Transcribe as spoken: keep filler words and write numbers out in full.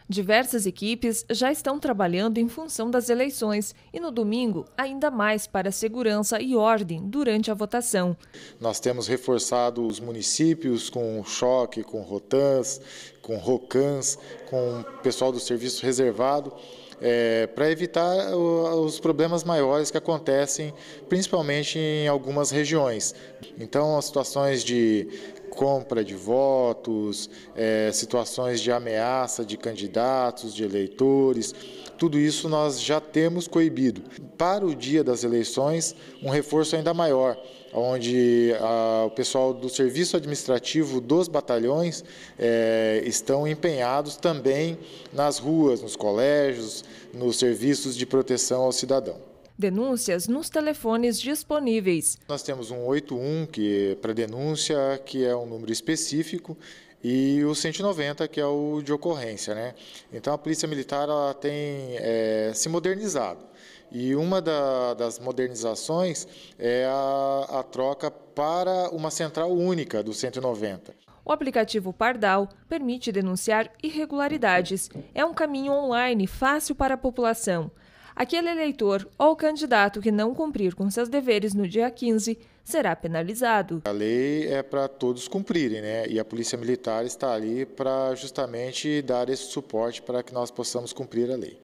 Diversas equipes já estão trabalhando em função das eleições e no domingo ainda mais para segurança e ordem durante a votação. Nós temos reforçado os municípios com choque, com rotans, com rocans, com o pessoal do serviço reservado, é, para evitar os problemas maiores que acontecem, principalmente em algumas regiões. Então, as situações de compra de votos, é, situações de ameaça de candidatos, de eleitores, tudo isso nós já temos coibido. Para o dia das eleições, um reforço ainda maior, onde a, o pessoal do serviço administrativo dos batalhões é, estão empenhados também nas ruas, nos colégios, nos serviços de proteção ao cidadão. Denúncias nos telefones disponíveis. Nós temos um oito um que para denúncia, que é um número específico, e o cento e noventa, que é o de ocorrência, né? Então a Polícia Militar ela tem é, se modernizado. E uma da, das modernizações é a, a troca para uma central única do cento e noventa. O aplicativo Pardal permite denunciar irregularidades. É um caminho online fácil para a população. Aquele eleitor ou candidato que não cumprir com seus deveres no dia quinze será penalizado. A lei é para todos cumprirem, né? E a Polícia Militar está ali para justamente dar esse suporte para que nós possamos cumprir a lei.